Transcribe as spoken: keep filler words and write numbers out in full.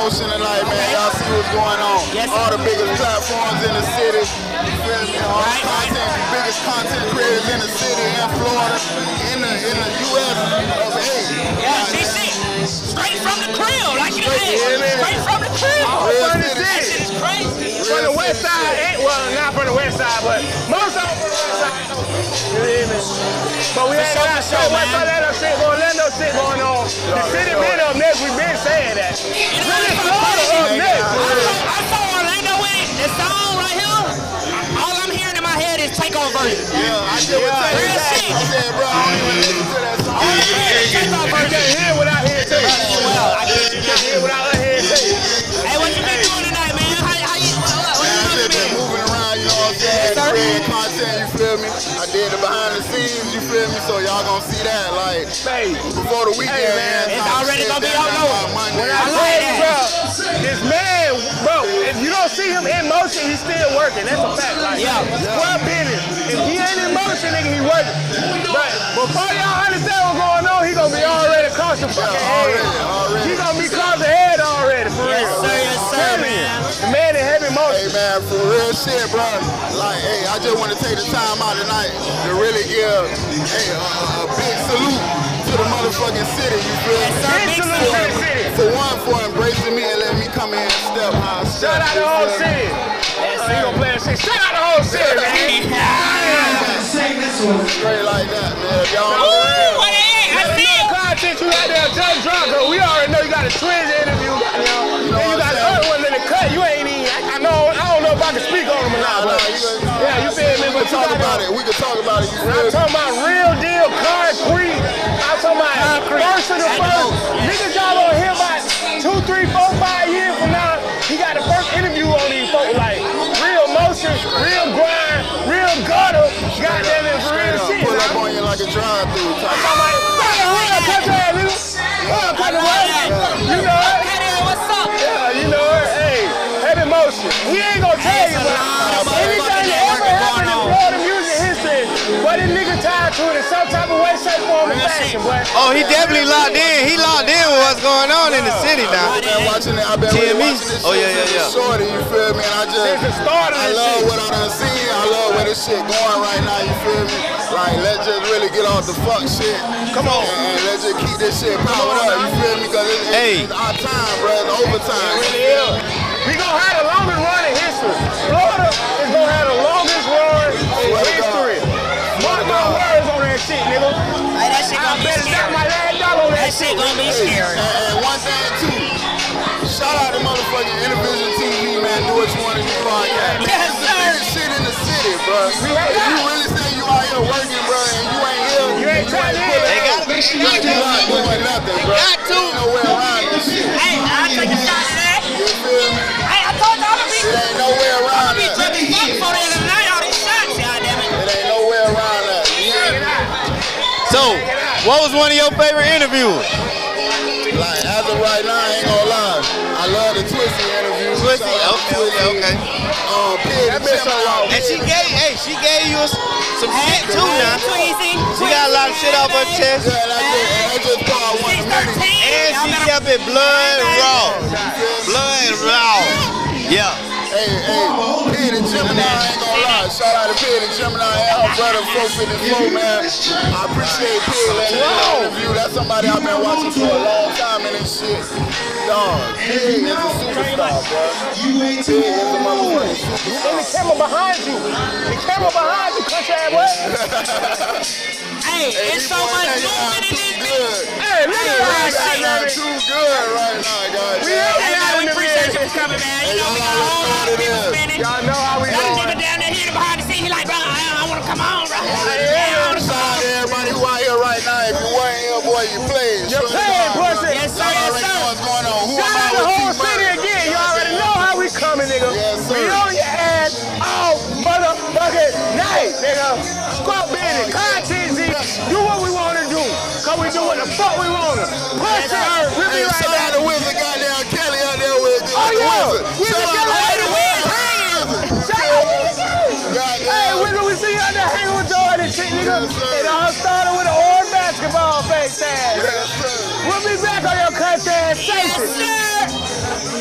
motion tonight, man. Y'all see what's going on. Yes. All the biggest platforms in the city. You feel me? All the content, the biggest content creators in the city, in Florida, in the in the U S of A. Yeah, D C. Straight from the crib, like you said. Straight from the crib. Real That city. shit is crazy. From the west side, ain't, well, not from the west side, but most of them from the west side. You hear me? But we ain't got so much Orlando shit, Orlando shit going on. The city been up next, we been saying that. Really Florida up next. I saw Orlando with it. The song right here. All I'm hearing in my head is Takeover version. Yeah, I did what I Real shit. I said, bro, I don't even listen to that song. All I'm hearing is Takeover You version. can't hear without hearing too. Well, I get you. You can't hear without hearing too. Hey, what you been doing tonight, man? How, how you, what, what, what Man, I you just been been moving around, you know what I'm saying? sir. Creating content, you feel me? I did the behind the scenes, you feel me? So y'all gonna see that, like, Hey, before the weekend, Hey, man, man. it's already gonna be out low. when I I like tell you, bro, that. this man, bro, if you don't see him in motion, he's still working. That's a fact. Like, Yeah. square business. If he ain't in motion, nigga, he working. But before y'all understand what's going on, he gonna be already across the fucking already, head. already. He gonna be across the head already, for Yes, real. sir, yes, sir, Telling you. man. The man in heavy Hey motion. man, for real shit, bro. Like, hey, I just want to take the time out tonight to really give, hey, a, a big salute to the motherfucking city. You feel me? sir, Big big salute to the city. For one, for embracing me and letting me come in and step how I step. Shout out the whole city. Oh, he gonna play that shit. Shout out the whole city, man. Straight like that, man. If y'all Ooh, what the heck? I Let see me know it. the content you got there, just drop, cause we already know you got a Twins interview, goddamn. Then you got the other one in the cut. You ain't even. I, I know. I don't know if I can speak on them or not, but yeah, you feel me? We But can you talk got about them. it. We can talk about it. You I'm feel me? talking about real deal, concrete. I'm talking about first to the first. Niggas y'all gonna hear about two, three, four, five years from now. He got the first interview on these folks, like real motion, real grind, real gutter. Goddamn it, for real shit. Pull up man. on you like a drive-through. I'm talking about real country ass nigga. Real country ass. You know it. Hey, what's up? Yeah, you know it. Hey, heavy motion. He ain't gonna tell you, but anything that ever happened in Florida music history, but this nigga tied to it in some type of way, shape, form, or fashion, boy. Oh, he definitely locked in. He locked in with what's going on in the city now. I've been watching it. I've been T really M E? watching this Oh, shit yeah, yeah, since yeah. shorty, you feel me? And I just, Since the start of I this love shit. what I done seen. I love where this shit going right now, you feel me? Like, let's just really get off the fuck shit. Come on. And, and let's just keep this shit powered up, you feel me? Because it's, Hey. it's our time, bro. It's overtime. It really is. We gonna have the longest run in history. Florida is gonna have the longest run in Swear to history. God. Mark my words on that shit, nigga. Hey, that shit I gonna be better knock my scary. last dollar on that That shit shit. gonna be Hey, scary. and, and one thing too, shout out to motherfucking InnerVisionTV, man. Do what you want to do, podcast. Yes, It's the sir. biggest shit in the city, bro. If you really say you out here working, bro, and you ain't here, You ain't tied in. pulling They up, gotta make sure you you not doing nothing, bro. got to. Ain't nowhere around this shit. Hey, I'll take a shot at that. You feel me? Hey, I told you I'm gonna be, It ain't nowhere around be that. tripping fuck before the end of the night. All these shots, goddammit. It ain't nowhere around that. You hear me? So, what was one of your favorite interviews? Like, as of right now, I ain't gonna lie. I love the Twisty interview. Twisty, Shout out to okay, okay, Twisty. okay. Um, Pig, That been so long. And she gave, hey, she gave you some shit too now. Tweezy. She got a lot of shit off her chest. Yeah, that's just, and that's just part one six of many. thirteen. And she kept it blood raw. Blood raw. Yeah. Hey, hey, Pig and Gemini, I ain't gonna lie. Shout out to Pig and Gemini and her brother, four fifty-four, man. I appreciate Pig letting me interview. That's somebody I've been watching for a long time in this shit. Dog, Pig is a superstar, bro. Pig is a motherfucking And the superstar. camera behind you. The camera behind you, country ass boy. Hey, Hey, it's these so boys much ain't movement in too this bitch. good. Hey, look at They that ain't shit, not baby. too good right now, guys. We ain't Hey, man, got we in the appreciate you bed. for coming, man. You Hey, know, we y'all got a whole know lot of what it people is. spinning. Y'all know how we That nigga doing. down there here behind the scene, he like, bro, I, I want to come on, bro. Yeah, Yeah, I wanna shout come out to on. everybody who out here right now. If you weren't here, boy, you played. You Show played, it pussy. Yes, sir, Y'all yes, already sir. know what's going on. Who Shout am I out the with whole T-Murray? city again. You already know how we coming, nigga. Yes, sir. We on your ass all motherfucking night, nigga. Squat business, content, Z. Do what we want to do. Cause we do what the fuck we want to. Push it. We'll be Hey, right shout out back. to Wizard, goddamn Kelly out there with Oh, yeah. Wizard. Wizard Shout Kelly out out to there. Wizard. Shout out to Wizard Kelly. Goddamn. Hey, Wizard, we see you out there hanging with Jordan and shit, nigga. Yes, sir. It all started with an orange basketball face tag. Yes, sir. We'll be back on your content Yes, station. sir.